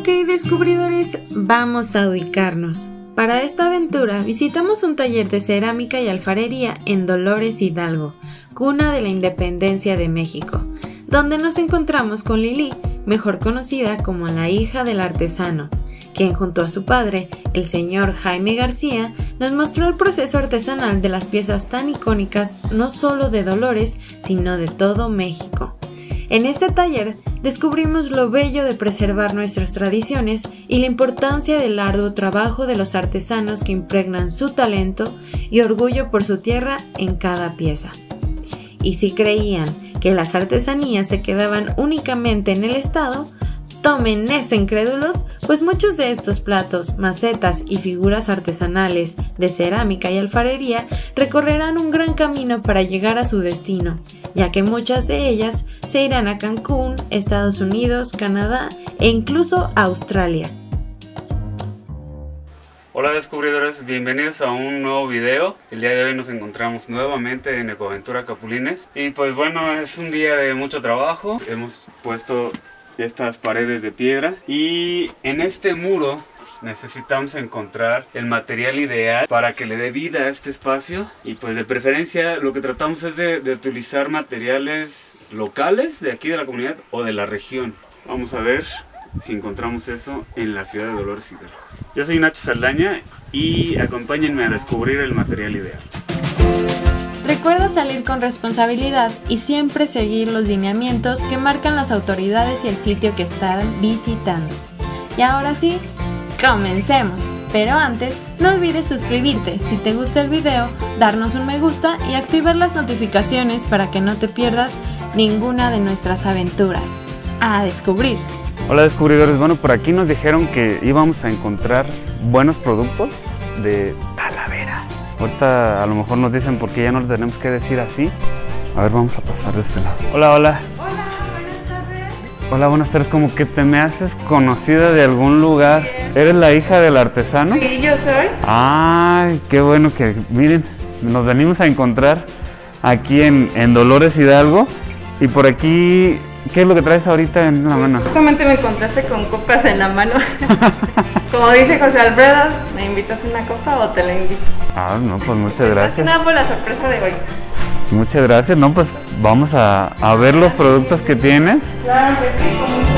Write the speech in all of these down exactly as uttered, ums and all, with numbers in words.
Ok, descubridores, vamos a ubicarnos. Para esta aventura visitamos un taller de cerámica y alfarería en Dolores Hidalgo, cuna de la independencia de México, donde nos encontramos con Lili, mejor conocida como la hija del artesano, quien junto a su padre, el señor Jaime García, nos mostró el proceso artesanal de las piezas tan icónicas no solo de Dolores, sino de todo México. En este taller descubrimos lo bello de preservar nuestras tradiciones y la importancia del arduo trabajo de los artesanos que impregnan su talento y orgullo por su tierra en cada pieza. Y si creían que las artesanías se quedaban únicamente en el estado, tomen eso, incrédulos, pues muchos de estos platos, macetas y figuras artesanales de cerámica y alfarería recorrerán un gran camino para llegar a su destino, ya que muchas de ellas se irán a Cancún, Estados Unidos, Canadá e incluso Australia. Hola descubridores, bienvenidos a un nuevo video. El día de hoy nos encontramos nuevamente en Ecoaventura Capulines. Y pues bueno, es un día de mucho trabajo. Hemos puesto estas paredes de piedra y en este muro necesitamos encontrar el material ideal para que le dé vida a este espacio. Y pues de preferencia lo que tratamos es de, de utilizar materiales locales de aquí de la comunidad o de la región. Vamos a ver si encontramos eso en la ciudad de Dolores Hidalgo. Yo soy Nacho Saldaña y acompáñenme a descubrir el material ideal. Recuerda salir con responsabilidad y siempre seguir los lineamientos que marcan las autoridades y el sitio que están visitando. Y ahora sí, comencemos. Pero antes, no olvides suscribirte si te gusta el video, darnos un me gusta y activar las notificaciones para que no te pierdas ninguna de nuestras aventuras. A descubrir. Hola descubridores, bueno, por aquí nos dijeron que íbamos a encontrar buenos productos de Talavera. Ahorita a lo mejor nos dicen por qué ya no lo tenemos que decir así. A ver, vamos a pasar de este lado. Hola, hola. Hola, buenas tardes. Hola, buenas tardes. Como que te me haces conocida de algún lugar. Bien. ¿Eres la hija del artesano? Sí, yo soy. Ay, qué bueno que, miren, nos venimos a encontrar aquí en, en Dolores Hidalgo. Y por aquí, ¿qué es lo que traes ahorita en la mano? Justamente me encontraste con copas en la mano. Como dice José Alfredo, ¿me invitas una copa o te la invito? Ah, no, pues muchas gracias. Nada por la sorpresa de hoy. Muchas gracias, no, pues vamos a, a ver los productos que tienes. Claro que sí, con mucho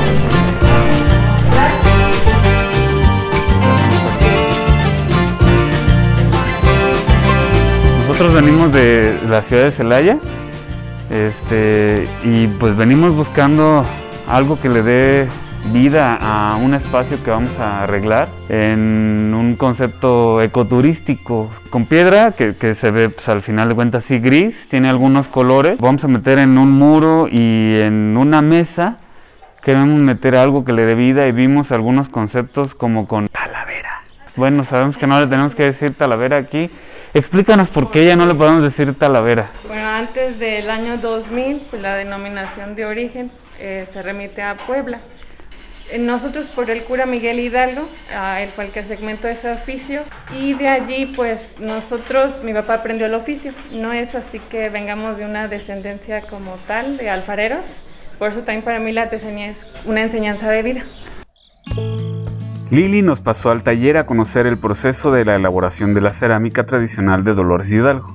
gusto. Nosotros venimos de la ciudad de Celaya. Este, y pues venimos buscando algo que le dé vida a un espacio que vamos a arreglar en un concepto ecoturístico con piedra que, que se ve pues, al final de cuentas así gris, tiene algunos colores. Vamos a meter en un muro y en una mesa queremos meter algo que le dé vida y vimos algunos conceptos como con Talavera. Bueno, sabemos que no le tenemos que decir Talavera aquí. Explícanos por qué ya no le podemos decir Talavera. Bueno, antes del año dos mil, pues la denominación de origen eh, se remite a Puebla. Eh, nosotros por el cura Miguel Hidalgo, eh, él fue el que segmentó ese oficio y de allí pues nosotros, mi papá aprendió el oficio. No es así que vengamos de una descendencia como tal de alfareros, por eso también para mí la artesanía es una enseñanza de vida. Lili nos pasó al taller a conocer el proceso de la elaboración de la cerámica tradicional de Dolores Hidalgo.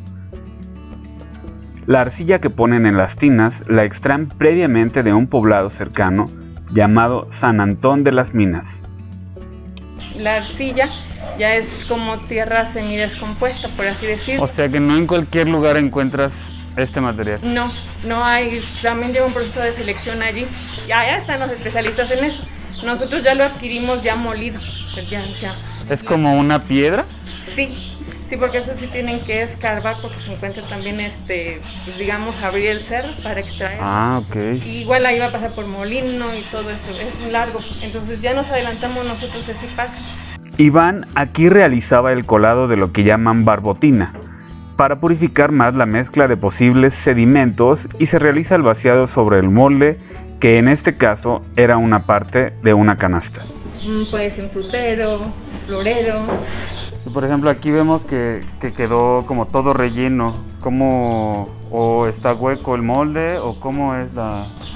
La arcilla que ponen en las tinas la extraen previamente de un poblado cercano llamado San Antón de las Minas. La arcilla ya es como tierra semidescompuesta, por así decirlo. O sea que no en cualquier lugar encuentras este material. No, no hay, también lleva un proceso de selección allí. Ya, ya están los especialistas en eso. Nosotros ya lo adquirimos ya molido. Pues ya, ya. ¿Es como una piedra? Sí, sí, porque eso sí tienen que escarbar porque se encuentra también, este, pues digamos, abrir el cerro para extraer. Ah, ok. Y igual ahí va a pasar por molino y todo eso, es largo. Entonces ya nos adelantamos nosotros ese paso. Iván aquí realizaba el colado de lo que llaman barbotina, para purificar más la mezcla de posibles sedimentos y se realiza el vaciado sobre el molde, que en este caso era una parte de una canasta. Puede ser un frutero, un florero. Por ejemplo, aquí vemos que, que quedó como todo relleno. ¿Cómo o está hueco el molde o cómo es la...?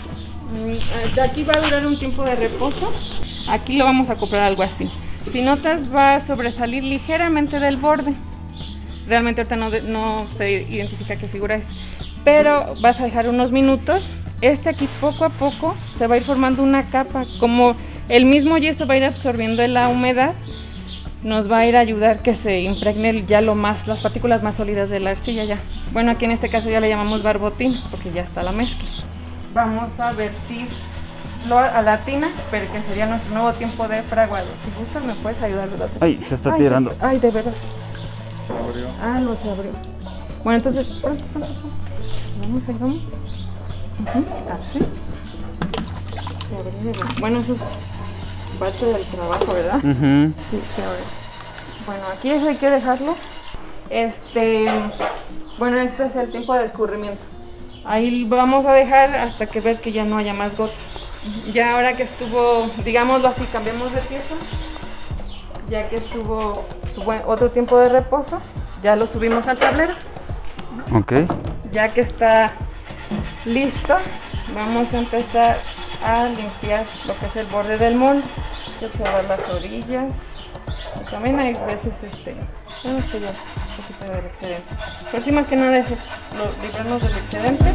De aquí va a durar un tiempo de reposo. Aquí lo vamos a comprar algo así. Si notas, va a sobresalir ligeramente del borde. Realmente ahorita no, no se identifica qué figura es, pero vas a dejar unos minutos. Este aquí poco a poco se va a ir formando una capa, como el mismo yeso va a ir absorbiendo la humedad, nos va a ir a ayudar que se impregne ya lo más, las partículas más sólidas de la arcilla ya. Bueno, aquí en este caso ya le llamamos barbotín, porque ya está la mezcla. Vamos a vertir a la tina, pero que sería nuestro nuevo tiempo de fraguado. Si gustas me puedes ayudar, ¿verdad? Ay, se está ay, tirando. Se, ay, de verdad. Se abrió. Ah, no se abrió. Bueno, entonces, pronto, pronto, pronto. Vamos, ahí vamos. Uh-huh. Así. Se abrió. Bueno, eso es parte del trabajo, ¿verdad? Uh-huh. Sí, se abrió. Bueno, aquí eso hay que dejarlo. Este, bueno, este es el tiempo de escurrimiento. Ahí vamos a dejar hasta que veas que ya no haya más gotas. Ya ahora que estuvo, digámoslo así, cambiamos de pieza. Ya que estuvo otro tiempo de reposo, ya lo subimos al tablero. Ok. Ya que está listo, vamos a empezar a limpiar lo que es el borde del molde. Observar las orillas. Y también hay veces este, bueno, esto ya un poquito del excedente. Pero sí, más que nada es eso, lo, librarnos del excedente.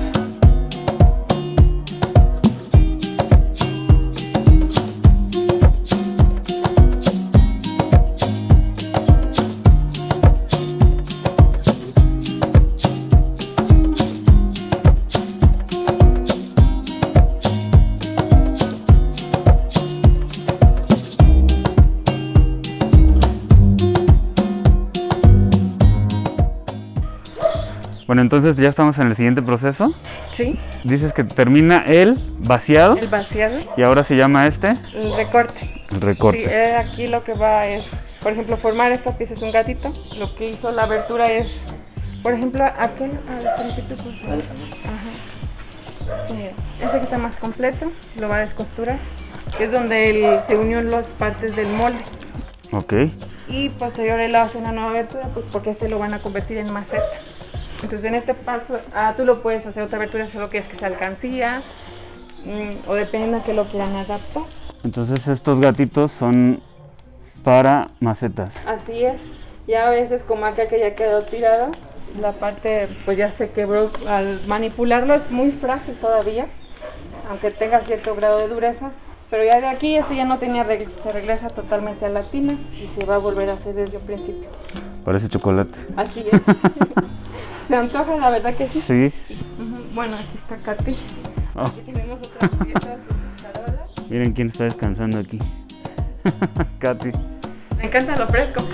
Bueno, entonces ya estamos en el siguiente proceso. Sí. Dices que termina el vaciado. El vaciado. Y ahora se llama este. El recorte. El recorte. Sí, eh, aquí lo que va es, por ejemplo, formar esta pieza es un gatito. Lo que hizo la abertura es, por ejemplo, aquel. Ajá. Sí, este que está más completo, lo va a descosturar. Que es donde él, se unió las partes del molde. Ok. Y posterior él hace una nueva abertura, pues porque este lo van a convertir en maceta. Entonces en este paso, ah, tú lo puedes hacer otra abertura si lo quieres que se alcancía, mmm, o depende a que lo quieran adaptar. Entonces estos gatitos son para macetas. Así es. Ya a veces como acá que ya quedó tirado, la parte pues ya se quebró. Al manipularlo es muy frágil todavía, aunque tenga cierto grado de dureza. Pero ya de aquí, este ya no tenía regla, se regresa totalmente a la tina y se va a volver a hacer desde el principio. Parece chocolate. Así es. ¿Se antoja? La verdad que sí. Sí. Uh-huh. Bueno, aquí está Katy. Oh. Aquí tenemos otras piezas de carola. Miren quién está descansando aquí. Katy. Me encanta lo fresco.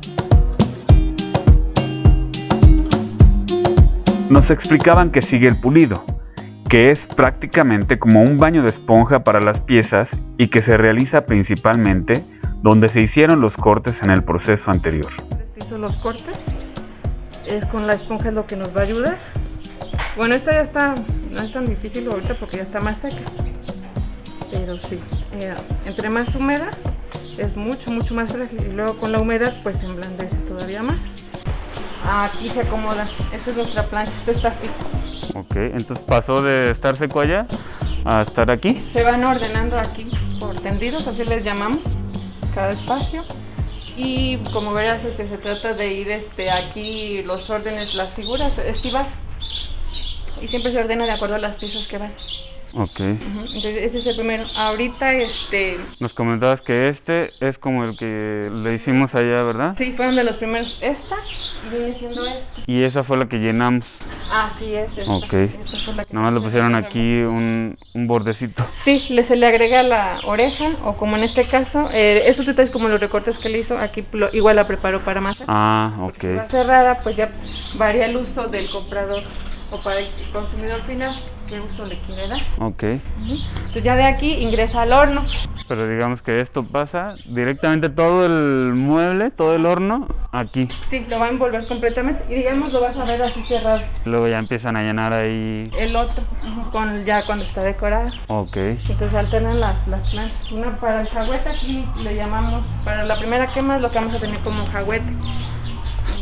Nos explicaban que sigue el pulido, que es prácticamente como un baño de esponja para las piezas y que se realiza principalmente donde se hicieron los cortes en el proceso anterior. Hizo los cortes, es con la esponja es lo que nos va a ayudar. Bueno, esta ya está, no es tan difícil ahorita porque ya está más seca, pero sí, eh, entre más húmeda es mucho, mucho más frágil y luego con la humedad pues se emblandece todavía más. Aquí se acomoda, esta es nuestra plancha, esto está fijo. Ok, entonces pasó de estar seco allá a estar aquí. Se van ordenando aquí por tendidos, así les llamamos, cada espacio. Y como verás, este, se trata de ir este, aquí los órdenes, las figuras, estivar. Y siempre se ordena de acuerdo a las piezas que van. Ok. Uh-huh. Entonces ese es el primero. Ahorita este... Nos comentabas que este es como el que le hicimos allá, ¿verdad? Sí, fueron de los primeros. Esta y viene siendo esta. Y esa fue la que llenamos. Así es, esta. Ok. Esta fue la que Nada más le pusieron aquí un, un bordecito. Sí, le, se le agrega la oreja, o como en este caso, eh, estos detalles como los recortes que le hizo, aquí lo, igual la preparó para masa. Ah, ok. Porque si va cerrada, pues ya varía el uso del comprador o para el consumidor final, qué uso le quiere dar. Ok. Uh-huh. Entonces ya de aquí ingresa al horno. Pero digamos que esto pasa directamente todo el mueble, todo el horno, aquí. Sí, lo va a envolver completamente y digamos lo vas a ver así cerrado. Luego ya empiezan a llenar ahí. El otro, uh-huh, con, ya cuando está decorado. Ok. Entonces alternan las, las planchas. Una para el jagüete, aquí le llamamos, para la primera quema es lo que vamos a tener como jagüete.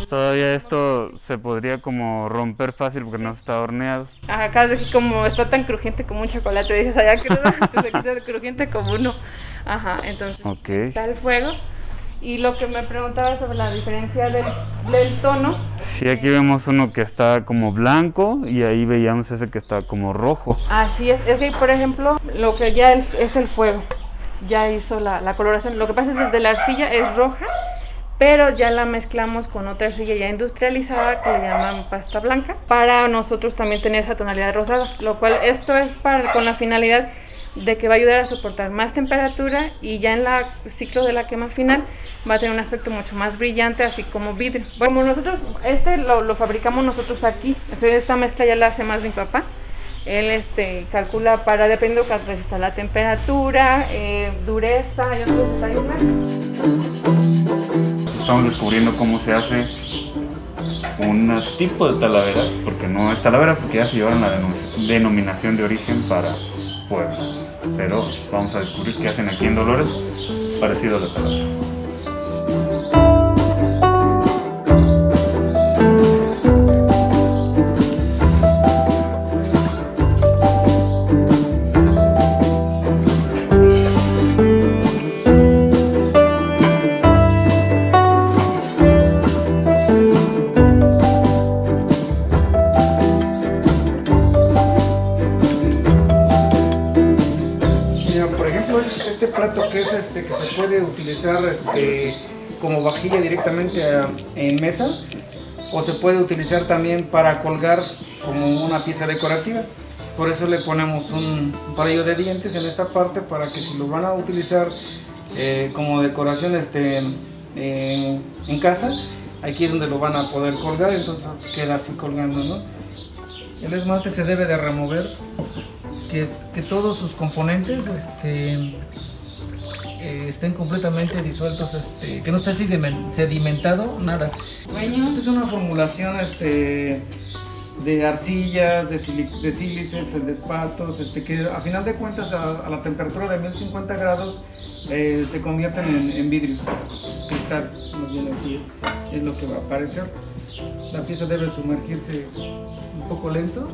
Todavía esto se podría como romper fácil porque no está horneado. Acá es como está tan crujiente como un chocolate, dices allá crudo, entonces aquí está crujiente como uno. Ajá, entonces okay. Está el fuego. Y lo que me preguntaba sobre la diferencia del, del tono. Sí, aquí vemos uno que está como blanco y ahí veíamos ese que está como rojo. Así es, es que por ejemplo lo que ya es el fuego, ya hizo la, la coloración. Lo que pasa es que desde la arcilla es roja, pero ya la mezclamos con otra arcilla ya industrializada que le llaman pasta blanca, para nosotros también tener esa tonalidad rosada, lo cual esto es para, con la finalidad de que va a ayudar a soportar más temperatura y ya en el ciclo de la quema final va a tener un aspecto mucho más brillante, así como vidrio. Bueno, como nosotros, este lo, lo fabricamos nosotros aquí, esta mezcla ya la hace más mi papá. Él este, calcula para, dependiendo de cuánto resista la temperatura, eh, dureza y otros detalles más. Estamos descubriendo cómo se hace un tipo de talavera, porque no es talavera porque ya se llevaron la denominación de origen para Puebla, pero vamos a descubrir qué hacen aquí en Dolores parecido a la talavera. Este plato que es este que se puede utilizar este como vajilla directamente a, en mesa, o se puede utilizar también para colgar como una pieza decorativa. Por eso le ponemos un palillo de dientes en esta parte, para que si lo van a utilizar eh, como decoración este, eh, en casa, aquí es donde lo van a poder colgar, entonces queda así colgando, ¿no? El esmalte se debe de remover, que, que todos sus componentes este, eh, estén completamente disueltos, este, que no esté sedimentado, nada. Esta es una formulación este, de arcillas, de, de sílices, feldespatos, este, que a final de cuentas a, a la temperatura de mil cincuenta grados eh, se convierten en, en vidrio, cristal, más bien así es, es lo que va a aparecer. La pieza debe sumergirse un poco lento.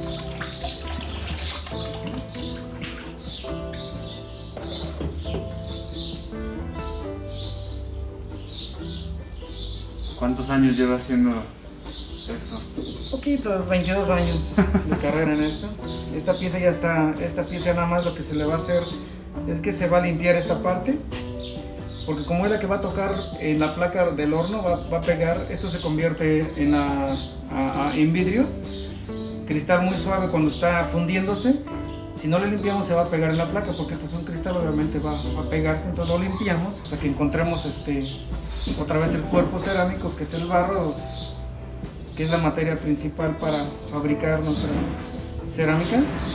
¿Cuántos años lleva haciendo esto? Poquitos, veintidós años de carrera en esto. Esta pieza ya está, esta pieza nada más lo que se le va a hacer es que se va a limpiar esta parte, porque como es la que va a tocar en la placa del horno, va, va a pegar, esto se convierte en, a, a, a, en vidrio, cristal muy suave cuando está fundiéndose. Si no le limpiamos se va a pegar en la placa, porque este es un cristal, obviamente va, va a pegarse, entonces lo limpiamos hasta que encontremos este, otra vez el cuerpo cerámico, que es el barro, que es la materia principal para fabricar nuestra cerámica.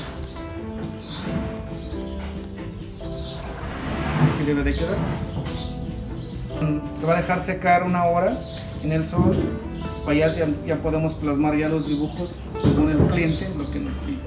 Así debe de quedar. Se va a dejar secar una hora en el sol, para allá ya, ya podemos plasmar ya los dibujos según el cliente, lo que nos pide.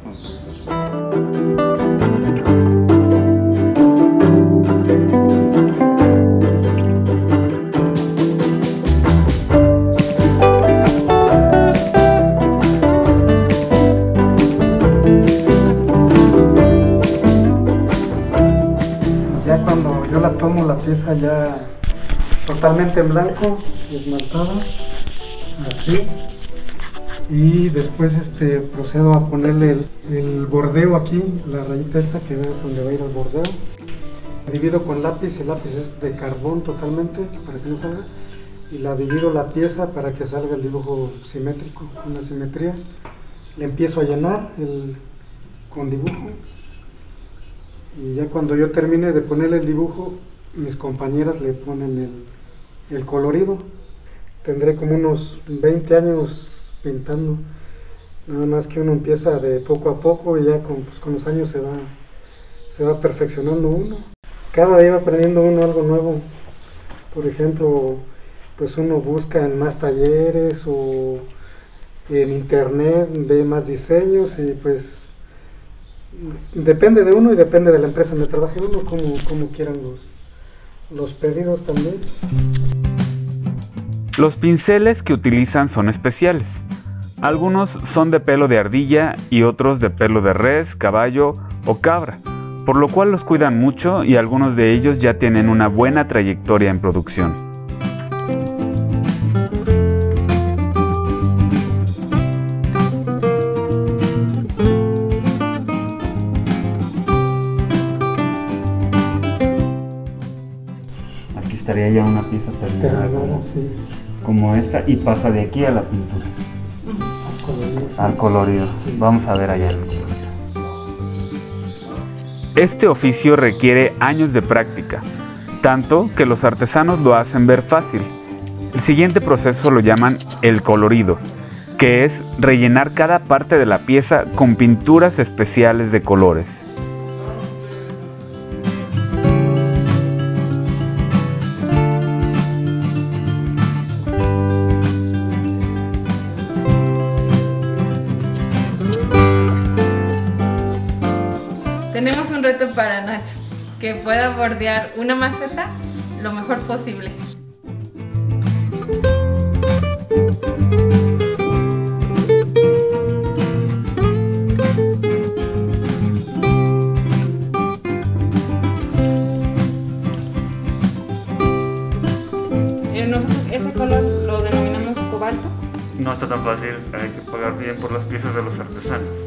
Ya cuando yo la tomo, la pieza ya totalmente en blanco, esmaltada, así. Y después este, procedo a ponerle el, el bordeo aquí, la rayita esta que ves donde va a ir el bordeo. Divido con lápiz, el lápiz es de carbón totalmente para que no salga. Y la divido la pieza para que salga el dibujo simétrico, una simetría. Le empiezo a llenar el, con dibujo. Y ya cuando yo termine de ponerle el dibujo, mis compañeras le ponen el, el colorido. Tendré como unos veinte años pintando, nada más que uno empieza de poco a poco y ya con, pues, con los años se va, se va perfeccionando uno. Cada día va aprendiendo uno algo nuevo. Por ejemplo, pues uno busca en más talleres o en internet, ve más diseños y pues depende de uno y depende de la empresa donde trabaje uno, como, como quieran los, los pedidos también. Los pinceles que utilizan son especiales. Algunos son de pelo de ardilla y otros de pelo de res, caballo o cabra, por lo cual los cuidan mucho y algunos de ellos ya tienen una buena trayectoria en producción. Aquí estaría ya una pieza terminada como, sí. como esta y pasa de aquí a la pintura. Al colorido. Al colorido. Sí. Vamos a ver allá el colorido. Este oficio requiere años de práctica, tanto que los artesanos lo hacen ver fácil. El siguiente proceso lo llaman el colorido, que es rellenar cada parte de la pieza con pinturas especiales de colores. Tenemos un reto para Nacho, que pueda bordear una maceta lo mejor posible. Eh, Nosotros ese color lo denominamos cobalto. No está tan fácil, hay que pagar bien por las piezas de los artesanos.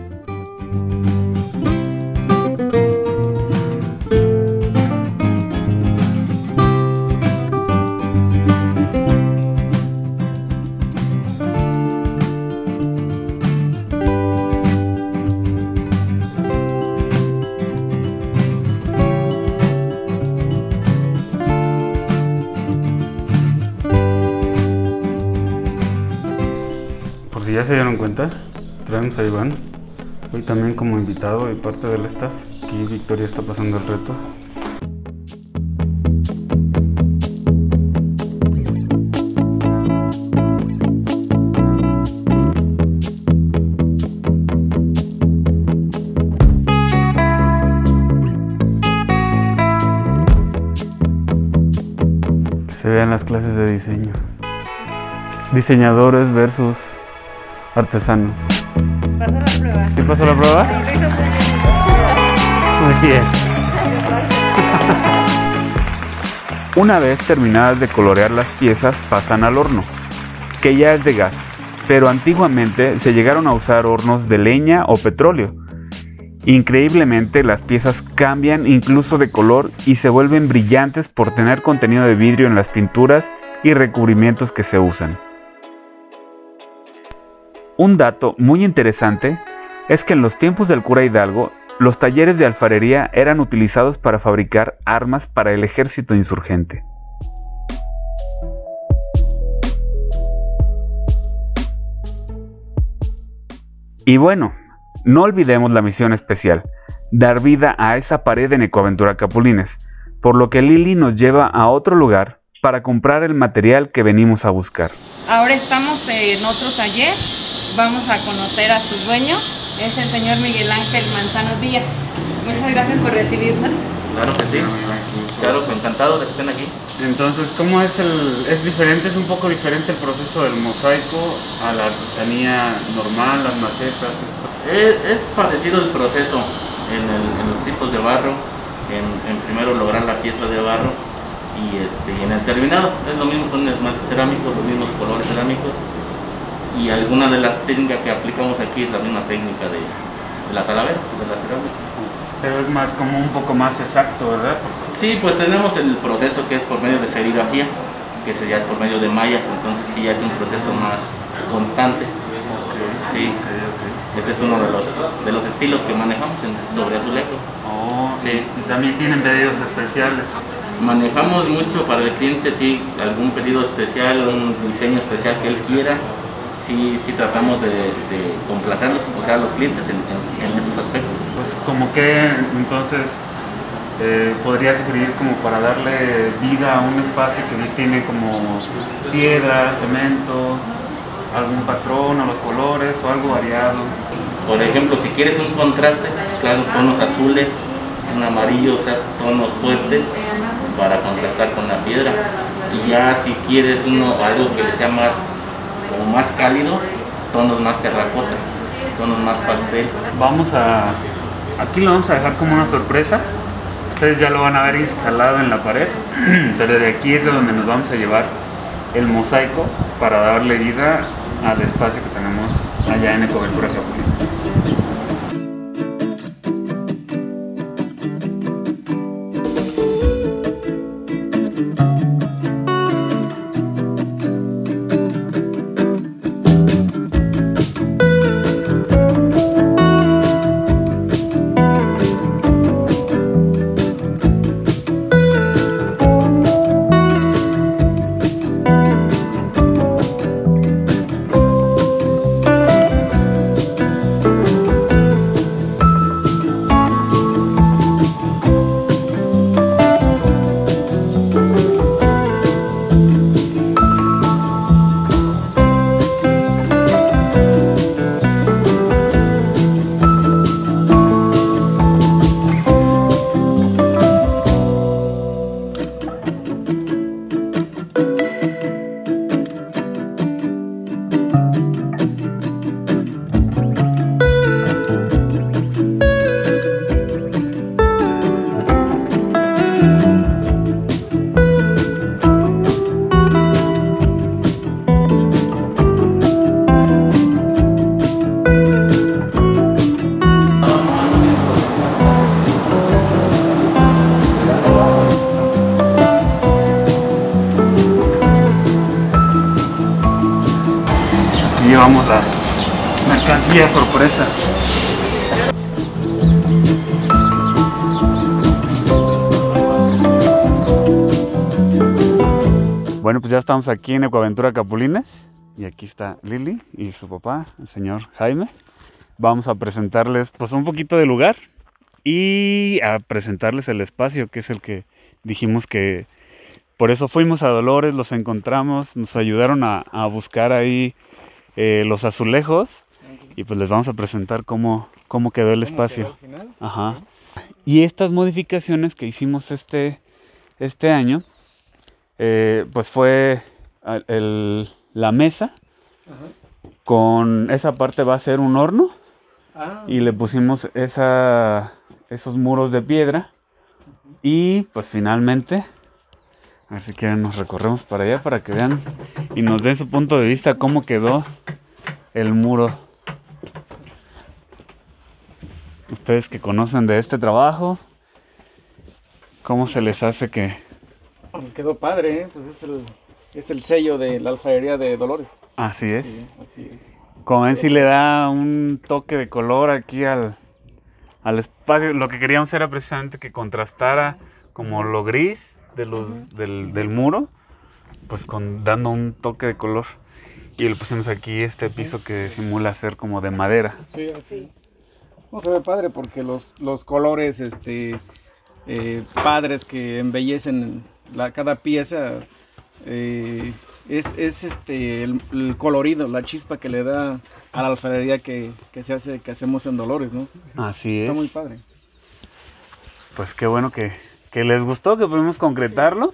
Si ya se dieron cuenta, traemos a Iván, hoy también como invitado y parte del staff. Aquí Victoria está pasando el reto. Se vean las clases de diseño. Diseñadores versus artesanos. Pasa la prueba. ¿Sí pasó la prueba? Muy bien. Una vez terminadas de colorear las piezas, pasan al horno, que ya es de gas, pero antiguamente se llegaron a usar hornos de leña o petróleo. Increíblemente, las piezas cambian incluso de color y se vuelven brillantes por tener contenido de vidrio en las pinturas y recubrimientos que se usan. Un dato muy interesante es que en los tiempos del cura Hidalgo, los talleres de alfarería eran utilizados para fabricar armas para el ejército insurgente. Y bueno, no olvidemos la misión especial, dar vida a esa pared en Ecoaventura Capulines, por lo que Lili nos lleva a otro lugar para comprar el material que venimos a buscar. Ahora estamos en otro taller. Vamos a conocer a su dueño, es el señor Miguel Ángel Manzano Díaz. Muchas gracias por recibirnos. Claro que sí, claro, encantado de que estén aquí. Entonces, ¿cómo es el, es diferente, es un poco diferente el proceso del mosaico a la artesanía normal, las macetas? Esto? Es, es parecido el proceso en, el, en los tipos de barro, en, en primero lograr la pieza de barro y, este, y en el terminado. Es lo mismo, son esmaltes cerámicos, los mismos colores cerámicos. Y alguna de la técnica que aplicamos aquí es la misma técnica de, de la talavera, de la cerámica. Pero es más como un poco más exacto, ¿verdad? Sí, pues tenemos el proceso que es por medio de serigrafía, que se ya es por medio de mallas, entonces sí ya es un proceso más constante. Sí, Okay, okay. ese es uno de los, de los estilos que manejamos en, sobre azulejo. Oh, Sí. Y también tienen pedidos especiales. Manejamos mucho para el cliente, sí, algún pedido especial, un diseño especial que él quiera. Sí, sí tratamos de, de complacerlos, o sea, a los clientes en, en, en esos aspectos. Pues como que entonces eh, podría sugerir como para darle vida a un espacio que no tiene como piedra, cemento, algún patrón a los colores o algo variado. Por ejemplo, si quieres un contraste, claro, tonos azules, un amarillo, o sea, tonos fuertes, para contrastar con la piedra. Y ya si quieres uno algo que le sea más, como más cálido, tonos más terracota, tonos más pastel. Vamos a... Aquí lo vamos a dejar como una sorpresa. Ustedes ya lo van a ver instalado en la pared, pero de aquí es de donde nos vamos a llevar el mosaico para darle vida al espacio que tenemos allá en Ecoventura Capulines. Llevamos la mercancía sorpresa. Bueno, pues ya estamos aquí en Ecoventura Capulines y aquí está Lili y su papá, el señor Jaime. Vamos a presentarles pues un poquito del lugar y a presentarles el espacio, que es el que dijimos que por eso fuimos a Dolores, los encontramos, nos ayudaron a, a buscar ahí Eh, los azulejos y pues les vamos a presentar cómo, cómo quedó el espacio. Ajá. Y estas modificaciones que hicimos este, este año, eh, pues fue el, el, la mesa. Ajá. Con esa parte va a ser un horno. Ah. Y le pusimos esa, esos muros de piedra. Uh-huh. Y pues finalmente, a ver si quieren nos recorremos para allá para que vean y nos den su punto de vista cómo quedó el muro. Ustedes que conocen de este trabajo, ¿cómo se les hace que...? Pues quedó padre, ¿eh? Pues es el, es el sello de la alfarería de Dolores. Así es. Sí, así es. Como ven, sí le da un toque de color aquí al, al espacio. Lo que queríamos era precisamente que contrastara como lo gris de los, uh-huh. del, del muro, pues con, dando un toque de color. Y le pusimos aquí este piso que simula ser como de madera. Sí, así. No, se ve padre porque los, los colores este, eh, padres que embellecen la, cada pieza eh, es, es este, el, el colorido, la chispa que le da a la alfarería que, que, se hace, que hacemos en Dolores, ¿no? Así es. Está muy padre. Pues qué bueno que, que les gustó, que pudimos concretarlo.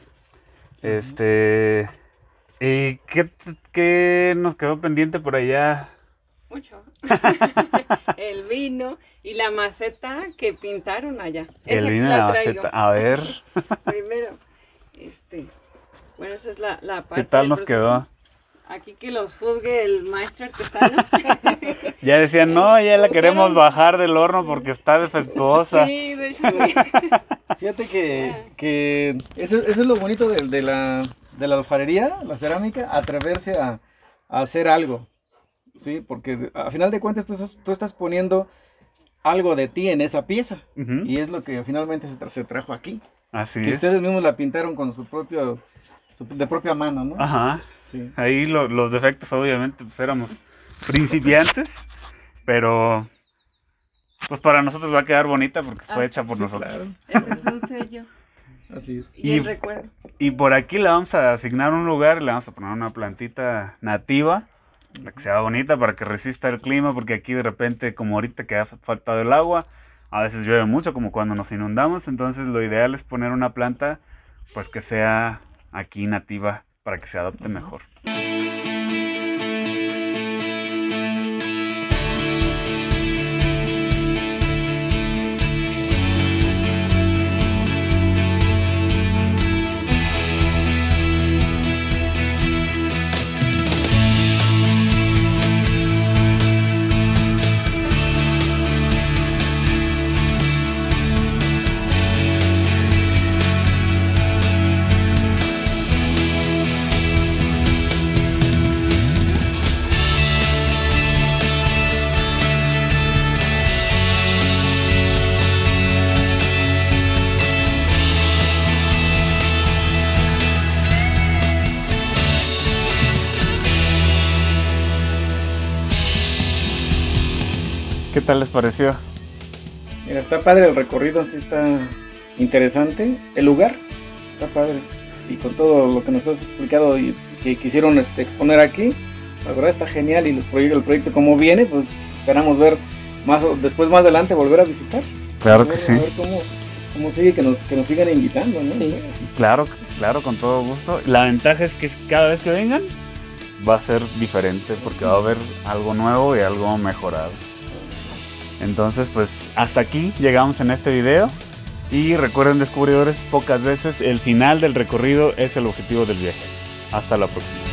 Este... ¿Y qué, qué nos quedó pendiente por allá? Mucho. El vino y la maceta que pintaron allá. El vino y la, la maceta. A ver. Primero, este, bueno, esa es la, la parte. ¿Qué tal nos quedó? Aquí que los juzgue el maestro artesano. Ya decían, no, ya la queremos bajar del horno porque está defectuosa. Sí, de hecho sí. Fíjate que, que eso, eso es lo bonito de, de, la, de la alfarería, la cerámica, atreverse a, a hacer algo. Sí, porque a final de cuentas tú estás, tú estás poniendo algo de ti en esa pieza. Uh-huh. Y es lo que finalmente se, tra se trajo aquí. Así que es. Ustedes mismos la pintaron con su propio, su, de propia mano, ¿no? Ajá. Sí. Ahí lo, los defectos obviamente pues éramos principiantes, pero pues para nosotros va a quedar bonita porque fue ah, hecha por sí, nosotros. Claro. Ese es un sello. Así es. Y, y el recuerdo. Y por aquí le vamos a asignar un lugar, le vamos a poner una plantita nativa, la que sea bonita para que resista el clima, porque aquí de repente, como ahorita que ha faltado el agua, a veces llueve mucho, como cuando nos inundamos, entonces lo ideal es poner una planta pues que sea aquí nativa para que se adopte mejor. ¿Qué tal les pareció? Mira, está padre el recorrido, sí está interesante. El lugar está padre. Y con todo lo que nos has explicado y que quisieron este, exponer aquí, la verdad está genial. Y los proyectos, el proyecto como viene, pues esperamos ver más después, más adelante, volver a visitar. Claro ver, que sí. A ver cómo, cómo sigue, que nos, que nos sigan invitando, ¿no? Sí. Claro, claro, con todo gusto. La ventaja es que cada vez que vengan va a ser diferente porque va a haber algo nuevo y algo mejorado. Entonces, pues hasta aquí llegamos en este video. Y recuerden, descubridores, pocas veces el final del recorrido es el objetivo del viaje. Hasta la próxima.